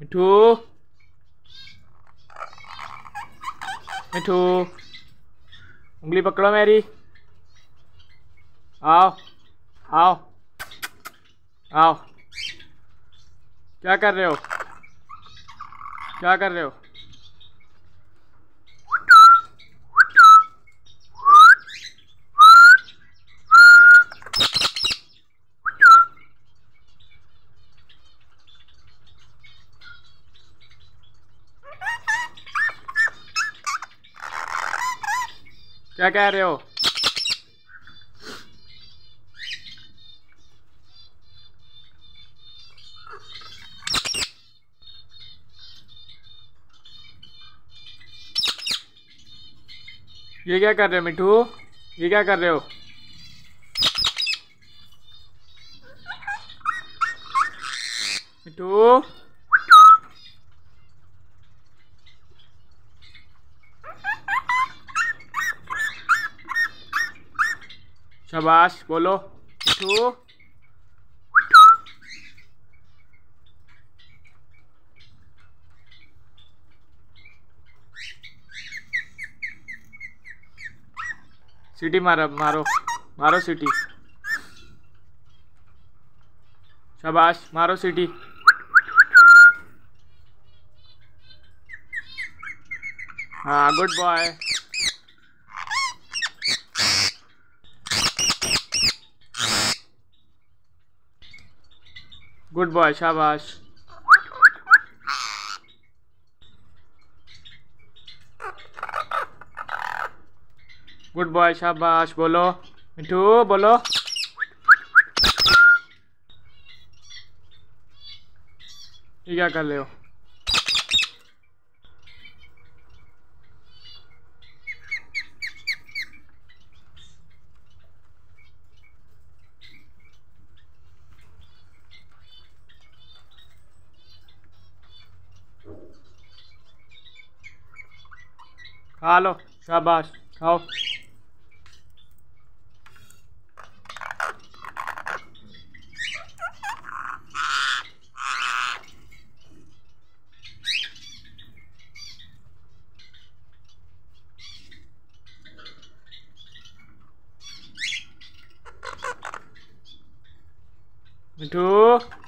मिठू मिठू, उंगली पकड़ो मेरी। आओ आओ आओ। क्या कर रहे हो? क्या कर रहे हो? क्या कह रहे हो? ये क्या कर रहे हो मिठू? ये क्या कर रहे हो? मिठू, शाबाश बोलो। मिठू, सीटी मारो मारो मारो सीटी। शाबाश मारो सीटी। हाँ गुड बॉय। गुड बॉय शाबाश। गुड बॉय शाबाश बोलो। मिठू बोलो। ये क्या कर रहे हो? खा लो शाबाश खाओ। मिठू।